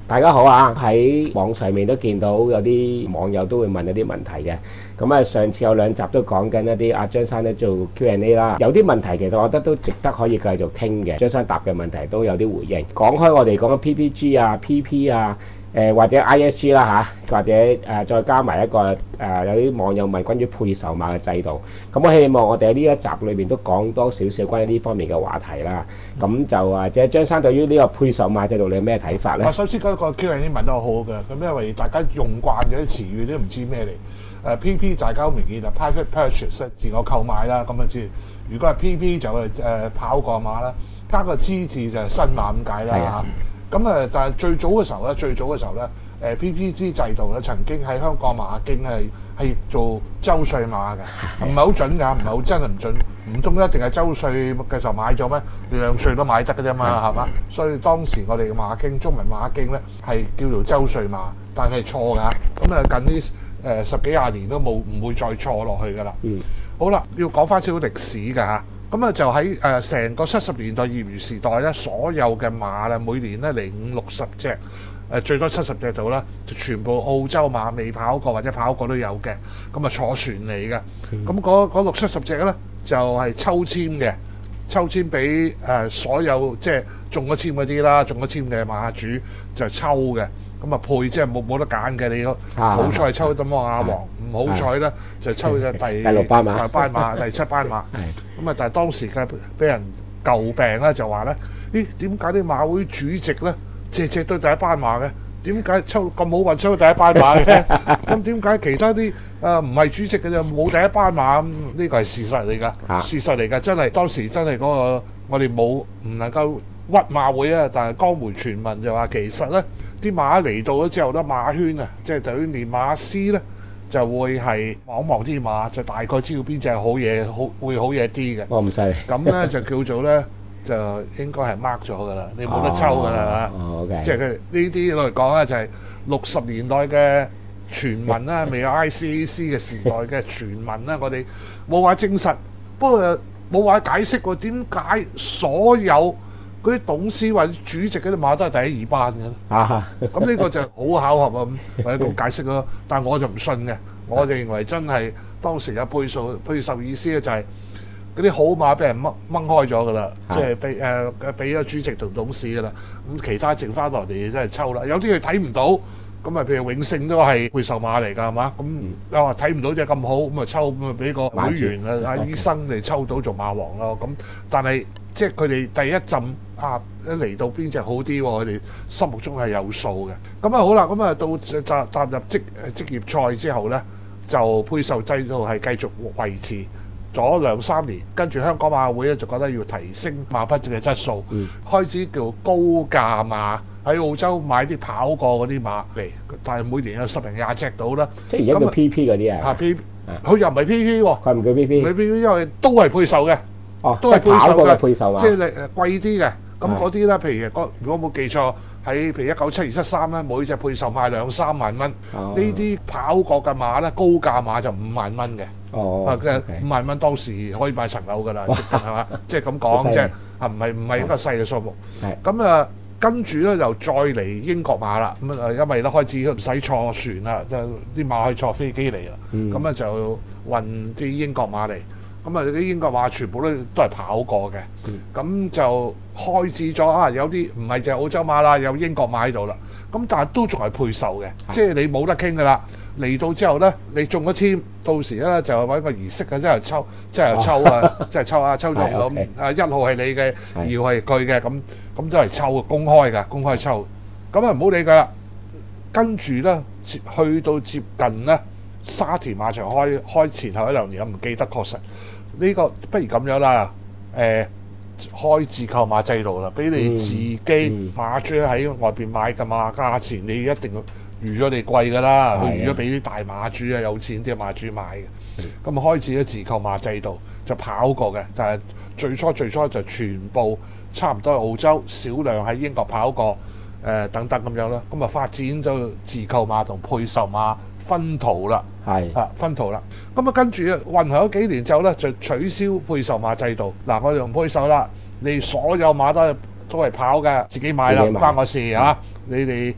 大家好啊！喺網上面都見到有啲網友都會問一啲問題嘅。咁啊，上次有2集都講緊一啲阿張生咧做 Q&A 啦，有啲問題其實我覺得都值得可以繼續傾嘅。張生答嘅問題都有啲回應。講開我哋講緊 PPG 啊、PP 啊。或者 ISG 啦嚇，或者再加埋一個有啲網友問關於配售碼嘅制度，咁我希望我哋喺呢一集裏邊都講多少少關於呢方面嘅話題啦。咁就或者張生對於呢個配售碼制度你有咩睇法呢？ 我首先嗰個 Q&A 問得好嘅，咁因為大家用慣咗啲詞語都唔知咩嚟。PP 大家好明顯就 private purchase 自我購買啦，咁啊知。如果係 PP 就係跑過碼啦，加個 G 字就係新碼咁解啦嚇。咁但係最早嘅時候咧，PPG 制度咧曾經喺香港馬經係做周歲碼嘅，唔係好準㗎，唔係好真係唔準，唔中一定係周歲嘅時候買咗咩？兩歲都買得嘅啫嘛，係嘛？所以當時我哋嘅馬經中文馬經咧係叫做周歲碼，但係錯㗎。咁近呢10幾20年都唔會再錯落去㗎啦。好啦，要講翻少少歷史㗎嚇。咁就喺成個70年代業餘時代咧，所有嘅馬咧每年咧嚟50-60隻，最多70隻度啦，就全部澳洲馬未跑過或者跑過都有嘅，咁啊坐船嚟嘅。咁嗰60-70隻咧就係抽籤嘅，抽籤俾所有即係中咗籤嗰啲啦，中咗籤嘅馬主就抽嘅。咁啊配即係冇得揀嘅，你好彩抽到馬王，唔好彩咧就抽咗第6班馬、第7班馬。咁但係當時嘅俾人詬病咧，就話咧，咦點解啲馬會主席咧隻都第一班馬嘅？點解抽咁好運抽到第一班馬嘅？咁點解其他啲唔係主席嘅就冇第一班馬？呢個係事實嚟㗎，事實嚟㗎，真係當時真係嗰個我哋唔能夠屈馬會啊，但係江湖傳聞就話其實咧。啲馬嚟到咗之後咧，馬圈啊，即係就算練馬師咧，就會係望啲馬，就大概知道邊隻係好嘢，會好嘢啲嘅。哦，唔使。咁咧就叫做咧，就應該係 mark 咗㗎啦，你冇得抽㗎啦。OK。即係佢呢啲嚟講咧，就係60年代嘅傳聞啦，未有 ICAC 嘅時代嘅傳聞啦，我哋冇話證實，不過冇話解釋過點解所有嗰啲董事或者主席嗰啲馬都係第一2班嘅，咁呢個就好巧合啊，或者咁解釋咯。但係我就唔信嘅，我就認為真係當時有配售意思咧，就係嗰啲好馬俾人掹開咗㗎啦，即係俾咗主席同董事㗎啦。咁其他剩翻落嚟真係抽啦。有啲佢睇唔到，咁啊譬如永勝都係配售馬嚟㗎，係嘛？咁又話睇唔到隻咁好，咁啊抽咁啊俾個會員啊醫生嚟抽到做馬王咯。咁但係即係佢哋第一陣。一嚟到邊隻好啲喎？佢哋心目中係有數嘅。咁好啦，咁到踏入職業賽之後呢，就配售制度係繼續維持咗2-3年。跟住香港馬會咧就覺得要提升馬匹嘅質素，開始叫高價馬喺澳洲買啲跑過嗰啲馬嚟，但係每年有10-20隻到啦。即係而家叫 PP 嗰啲啊？PP，佢又唔係 PP 喎，佢唔叫 PP，唔係 PP，因為都係配售嘅。都係配售嘅，即係貴啲嘅。咁嗰啲咧，譬如如果冇記錯，喺譬如1972-73咧，每隻配售賣2-3萬蚊。呢啲跑過嘅馬咧，高價馬就5萬蚊嘅。5萬蚊當時可以買層樓㗎啦，係嘛？即係咁講啫，唔係一個細嘅數目。咁跟住咧就再嚟英國馬啦。咁因為咧開始唔使坐船啦，就啲馬可以坐飛機嚟啦。咁就運啲英國馬嚟。咁啲英國馬全部都係跑過嘅，咁就開始咗有啲唔係就係澳洲馬啦，有英國馬喺度啦。咁但係都仲係配售嘅，即係你冇得傾㗎啦。嚟到之後咧，你中咗籤，到時咧就揾個儀式啊，即係抽抽中咁1號係你嘅，2號係佢嘅，咁都係抽公開抽。咁唔好理佢啦。跟住咧，去到接近咧沙田馬場開前後1-2年，我唔記得確實。呢個不如咁樣啦，開自購馬制度啦，俾你自己馬主喺外邊買嘅馬價錢，你一定預咗你貴㗎啦，佢預咗俾啲大馬主啊，有錢啲馬主買嘅。咁開始咗自購馬制度，就跑過嘅，但係最初就全部差唔多係澳洲，少量喺英國跑過，等等咁樣啦。咁發展咗自購馬同配售馬分途啦。分途啦。咁跟住運行咗幾年之後咧，就取消配售馬制度。嗱，我哋唔配售啦，你所有馬都係跑嘅，自己買啦，唔關我事嚇。你哋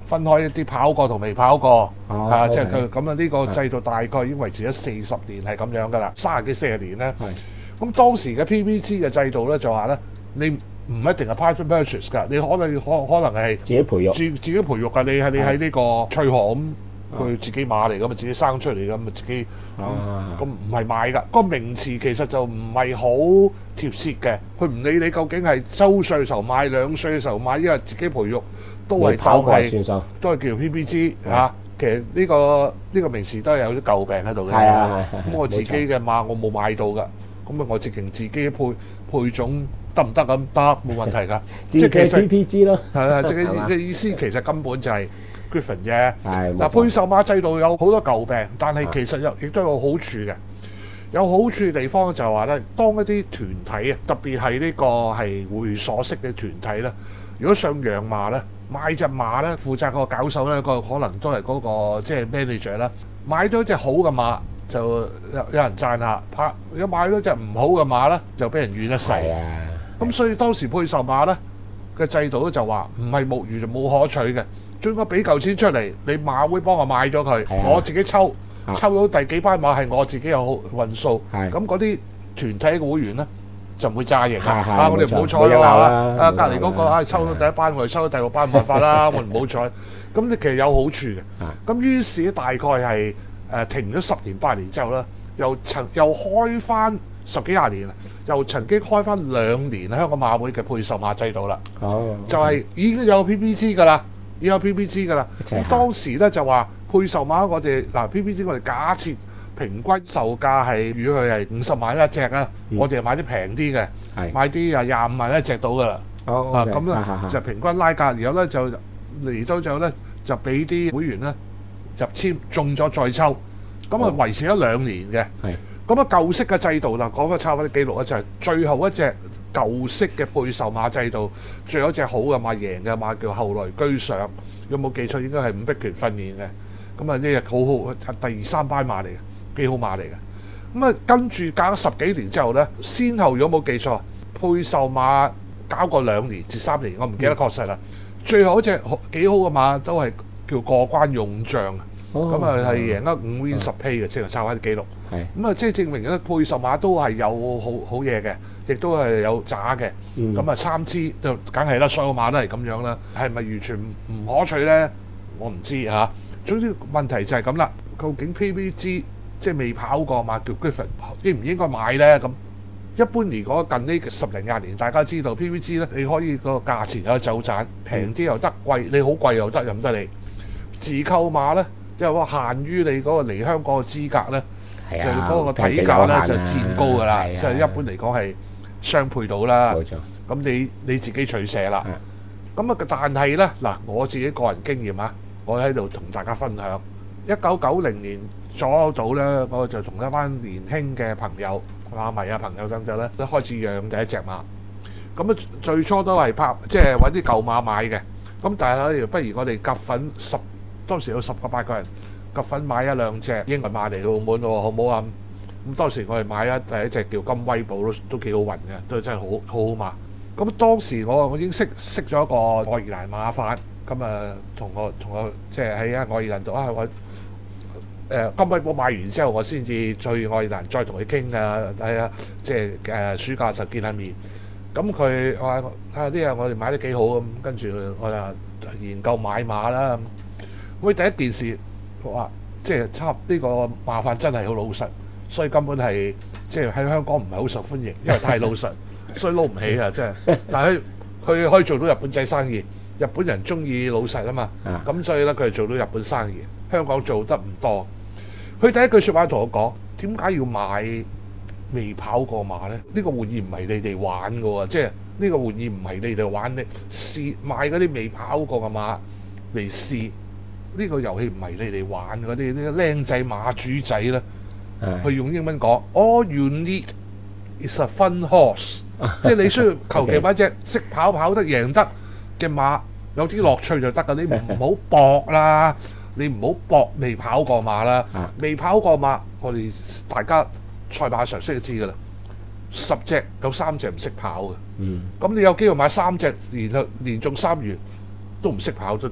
分開一啲跑過同未跑過，即係 OK 佢咁啊！呢個制度大概已經維持咗40年係咁樣噶啦，30幾40年咧。咁當時嘅 PPG 嘅制度咧就話咧，你唔一定係 private purchase 㗎，你可能係自己培育， 自己培育㗎。你喺呢個翠河咁，佢自己馬嚟㗎嘛，自己生出嚟㗎嘛，自己咁唔係買㗎。個名詞其實就唔係好貼切嘅，佢唔理你究竟係周歲時候買、2歲嘅時候買，因為自己培育都係當係都係叫做 PPG 嚇。其實呢個名詞都係有啲詬病喺度嘅。咁我自己嘅馬我冇買到㗎。咁啊，我直情自己配種得唔得咁得，冇問題㗎。 即係 PPG 咯。 即係嘅意思其實根本就係 Griffon 啫。嗱，配售馬制度有好多詬病，但係其實亦都有好處嘅。有好處嘅地方就係話咧，當一啲團體啊，特別係呢個係會所式嘅團體咧，如果想養馬咧，買隻馬咧，負責個搞手咧，個可能都係嗰個即係 manager 啦，買咗隻好嘅馬。就有人讚下，如果買咗隻唔好嘅馬咧，就俾人怨一世。咁所以當時配售馬咧嘅制度咧就話唔係無魚就冇可取嘅，最多俾嚿錢出嚟，你馬會幫我買咗佢，我自己抽到第幾班馬係我自己有運數，咁嗰啲團體嘅會員咧就唔會炸型啊！我哋唔好彩啦，隔離嗰個抽到第一班，我哋抽到第6班冇辦法啦，我哋唔好彩。咁你其實有好處嘅。咁於是大概係。停咗10年8年之後咧，又開翻10幾20年，又曾經開翻2年香港馬會嘅配售馬制度啦。就係已經有 PPG 㗎啦，已經有 PPG 㗎啦。咁當時咧就話配售馬我哋PPG 我哋假設平均售價係如果佢係50萬一隻啊，我哋買啲平啲嘅，買啲25萬一隻到㗎啦。咁咧就平均拉價，然後咧就嚟到之後咧就俾啲會員咧。入簽中咗再抽，咁啊維持咗2年嘅。咁啊舊式嘅制度啦，講翻抄翻啲記錄咧，就係最後一隻舊式嘅配售馬制度，最後一隻好嘅馬贏嘅馬叫後來居上，有冇記錯應該係伍碧權訓練嘅。咁啊呢隻好好第2、3班馬嚟嘅，幾好馬嚟嘅。咁啊跟住隔咗10幾年之後咧，先後如果冇記錯，配售馬搞過2年至3年，我唔記得確實啦。最後一隻幾好嘅馬都係叫過關用將。咁啊係贏得5 win 10 pay 嘅，即係抄翻啲記錄。咁啊，即係證明咧配售馬都係有好嘢嘅，亦都係有渣嘅。咁啊參差就梗係啦，所有馬都係咁樣啦。係咪完全唔可取咧？我唔知嚇。總之問題就係咁啦。究竟 PPG 即係未跑過馬叫 Griffon 應唔應該買咧？咁一般嚟講近呢10零20年，大家知道 PPG 咧，你可以個價錢有走賺，平啲又得，貴你好貴又得，任得你。自購馬咧。即係話限於你嗰個嚟香港嘅資格咧，就嗰個底價咧就佔高㗎啦。即係一般嚟講係雙倍到啦。冇錯。咁你自己取捨啦。咁啊，但係咧嗱，我自己個人經驗啊，我喺度同大家分享。1990年左右到咧，我就同一班年輕嘅朋友、馬迷啊朋友等等咧，都開始養第一隻馬。咁啊，最初都係即係揾啲舊馬買嘅。咁但係不如我哋夾粉當時有10個8個人夾份買1、2隻英文馬嚟澳門喎，好唔好啊？咁當時我哋買第一隻叫金威寶都幾好運嘅，都真係好馬。咁當時我已經識咗一個愛爾蘭馬販，咁啊同我即係喺愛爾蘭度我金威寶買完之後，我先至去愛爾蘭再同佢傾啊，即係暑假時候見下面。咁佢話啲嘢我哋買得幾好咁，跟住我就研究買馬啦。咁第一件事話，即係呢個馬販真係好老實，所以根本係即係喺香港唔係好受歡迎，因為太老實，所以撈唔起啊！真係，但係佢可以做到日本仔生意，日本人中意老實啊嘛，咁所以咧佢係做到日本生意，香港做得唔多。佢第一句説話同我講：點解要買未跑過馬咧？呢個玩意唔係你哋玩嘅喎，即係呢個玩意唔係你哋玩，你試買嗰啲未跑過嘅馬嚟試。呢個遊戲唔係你哋玩嗰啲僆仔馬主仔咧，佢用英文講 ，All you need is a fun horse，即係你需要求其買隻識跑得贏得嘅馬，有啲樂趣就得㗎。你唔好搏啦，你唔好搏未跑過馬啦，未跑過馬，我哋大家賽馬常識就知㗎啦。10隻有3隻唔識跑嘅，咁你有機會買3隻連中3元都唔識跑都得㗎。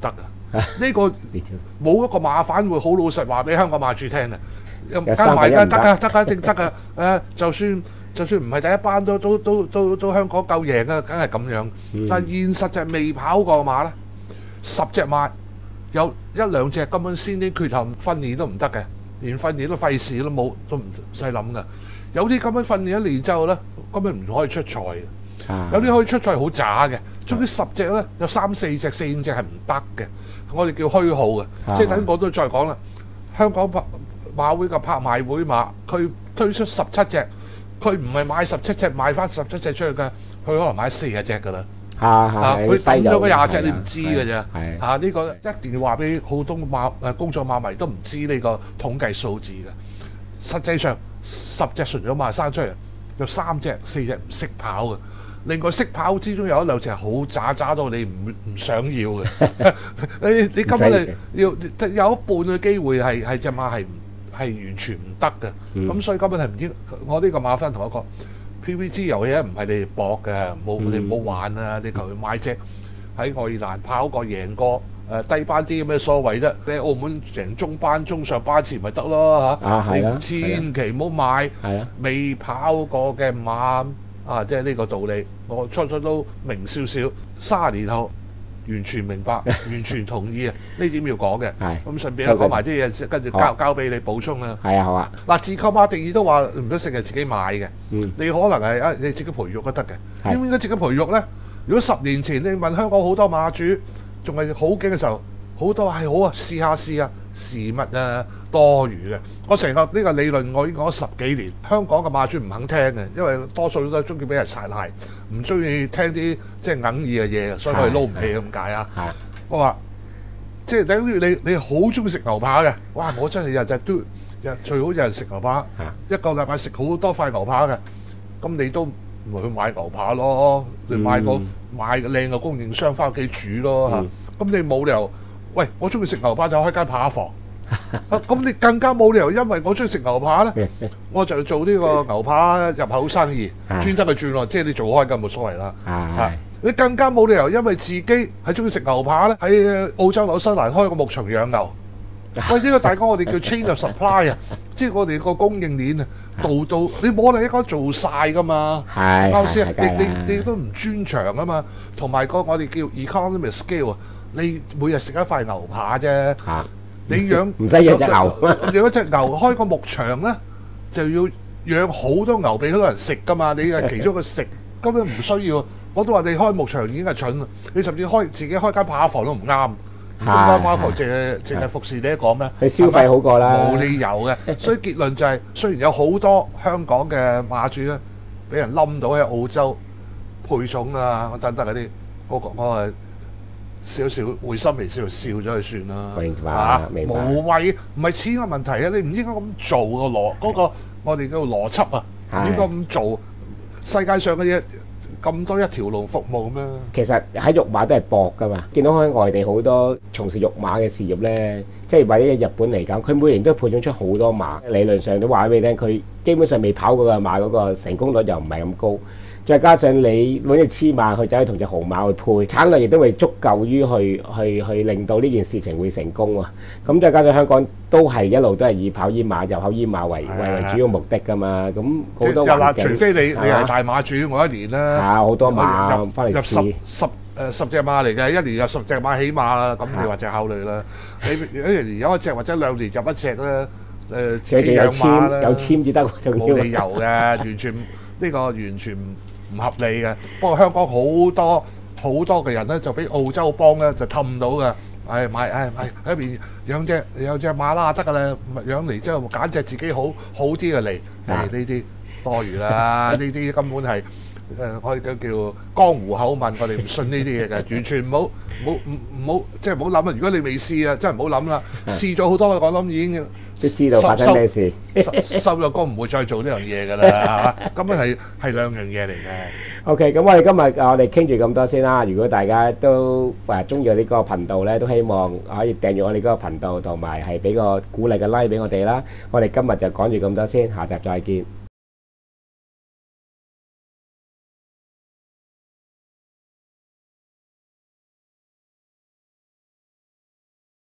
呢個冇一個馬販會好老實話俾香港馬主聽嘅， 加埋得㗎，正得㗎。就算唔係第一班都香港夠贏啊，梗係咁樣。但係現實就係未跑過馬咧，10隻馬有1兩隻根本先天缺陷，訓練都唔得嘅，連訓練都費事都冇，都唔使諗㗎。有啲咁樣訓練一年之後咧，根本唔可以出賽嘅。有啲可以出賽好渣嘅，總之10隻咧有3、4隻、4、5隻係唔得嘅，我哋叫虛耗嘅。即係等我都再講啦，香港馬會嘅拍賣會馬，佢推出17隻，佢唔係買17隻賣翻17隻出去嘅，佢可能買40隻㗎啦。佢抌咗嗰20隻你唔知㗎啫。呢個一定要話俾好多公眾馬迷都唔知呢個統計數字嘅。實際上10隻純種馬生出嚟，有3隻、4隻唔識跑嘅。另外識跑之中有1兩隻係好渣到你唔想要嘅。你根本係要有一半嘅機會係隻馬係完全唔得嘅。咁所以根本係唔應。我呢個馬芬同我講 PPG 遊戲唔係你哋搏嘅，你唔好玩啊！你求其買隻喺愛爾蘭跑過贏過低班啲咁嘅所謂啫。你喺澳門成中班、中上班次咪得咯嚇。你千祈唔好買未跑過嘅馬。即係呢個道理，我初都明少少，30年後完全明白，完全同意啊！呢點要講嘅，咁順便講埋啲嘢，跟住交俾你補充啦。 好啊。 嗱，自購馬定義都話唔一定係自己買嘅，你可能係你自己培育都得嘅。點解自己培育咧？如果10年前你問香港好多馬主仲係好勁嘅時候，好多係好啊，試下事物多餘嘅。我成個呢個理論我已經講咗10幾年，香港嘅馬主唔肯聽嘅，因為多數都中意俾人殺鞋，唔中意聽啲即係硬耳嘅嘢，所以我哋撈唔起咁解啊。我話即係等於你好中意食牛扒嘅，哇！我真係日日都最好有人食牛扒，一個禮拜食好多塊牛扒嘅，咁你都唔去買牛扒咯，你買個靚嘅供應商翻屋企煮咯嚇。咁你冇理由，喂！我中意食牛扒就開間扒房。咁你更加冇理由，因為我中意食牛扒咧，我就做呢個牛扒入口生意，專登去轉喎，即係你做開嘅冇所謂啦。你更加冇理由，因為自己係中意食牛扒咧，喺澳洲紐西蘭開個牧場養牛。喂，呢個大哥我哋叫 chain of supply 啊，即係我哋個供應鏈啊，度你冇理由一個做晒噶嘛，啱先啊？你都唔專長啊嘛，同埋個我哋叫 economy scale 啊，你每日食一塊牛扒啫。你養唔使養隻牛， 養一隻牛開個牧場咧，就要養好多牛俾好多人食噶嘛。你係其中一個食，根本唔需要。我都話你開牧場已經係蠢啦，你甚至自己開間扒房都唔啱。唔通間扒房淨係服侍你一個咩？ 佢消費好過啦， 冇理由嘅。所以結論就係，雖然有好多香港嘅馬主咧，俾人冧到喺澳洲配種啊等等嗰啲，我係。少少會心微笑笑咗就算啦，無謂唔係錢嘅問題啊！你唔應該咁做嗰個我哋叫邏輯啊，唔應該咁做。世界上嘅嘢咁多一條龍服務咩？ 其實喺育馬都係搏噶嘛，見到喺外地好多從事育馬嘅事業咧，即係為咗日本嚟講，佢每年都配種出好多馬，理論上都話俾你聽，佢基本上未跑過嘅馬嗰個成功率又唔係咁高。再加上你揾隻黐馬去走去同隻紅馬去配，產量亦都會足夠於去令到呢件事情會成功喎。咁再加上香港都係一路都係以跑煙馬、入口煙馬為主要目的㗎嘛。咁好多環境， 除非你係大馬主，我一年啦， 好多馬翻嚟試 10隻馬嚟嘅，一年有10隻馬起碼啦。咁你或者考慮啦。你一年有1隻或者2年入1隻啦。自己養馬啦， 有簽至得， 冇理由嘅，完全呢個完全唔合理嘅。不過香港好多嘅人咧，就俾澳洲幫咧就氹到嘅。買喺邊養隻馬啦得㗎啦，養嚟之後揀隻自己好啲嘅嚟。呢啲多餘啦，呢啲根本係我哋叫江湖口吻，我哋唔信呢啲嘢嘅，完全唔好即係唔好諗啊！如果你未試啊，真係唔好諗啦。試咗好多，我諗已經都知道發生咩事， 收咗工唔會再做呢樣嘢㗎啦，根本係兩樣嘢嚟嘅。 OK，咁我哋今日我哋傾住咁多先啦。如果大家都中意我哋嗰個頻道咧，都希望可以訂閱我哋嗰個頻道，同埋係俾個鼓勵嘅 like 俾我哋啦。我哋今日就講住咁多先，下集再見。